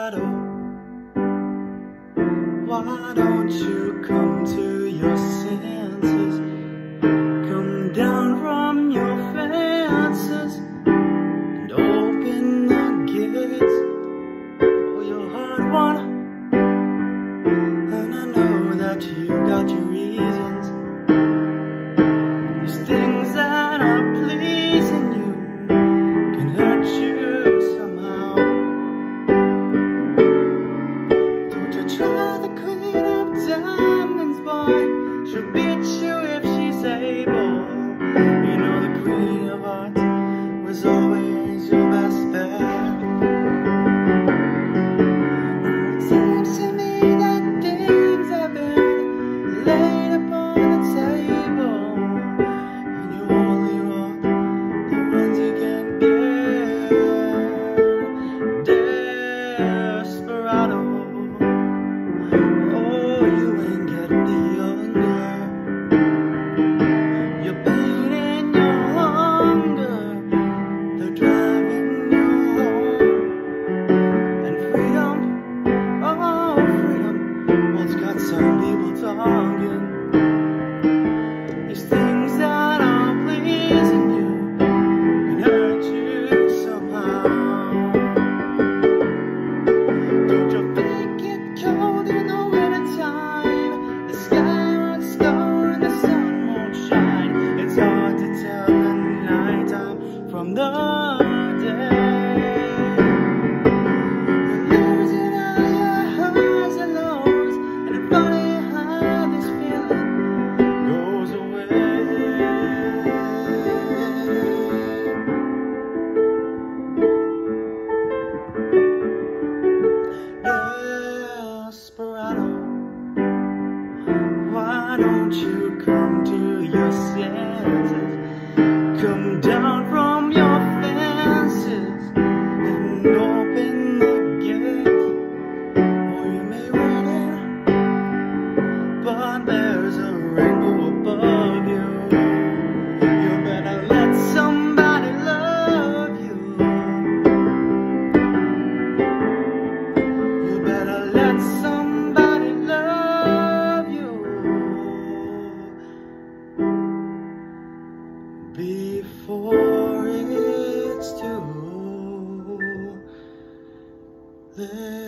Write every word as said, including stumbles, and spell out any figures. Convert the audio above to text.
desperado. Why don't you come to your senses? Come down from your fences and open the gates for your hard one. And I know that you got your reasons. These things that are pleasing you can hurt you somehow. Don't you try the queen of diamonds, boy. She'll beat you if she's able. You know the queen of hearts was always your best bet. It seems to me that things have been laid upon the table, and you only want the ones you can get. Desperado. Oh, you ain't getting the younger. Your pain and your hunger, they're driving you home. And freedom, oh freedom, well it's got some people talking. These things that are pleasing you can hurt you somehow. Don't you think it cold in the wintertime? The sky won't snow and the sun won't shine. It's hard to tell the nighttime from the day. You're losing all your highs and lows, and it's funny how this feeling goes away. Desperado. Why don't you come to your senses? Come down from your fences and open the gates. Or you may run in, but there's a rainbow above you. You better let somebody love you. You better let somebody love you before it's too late.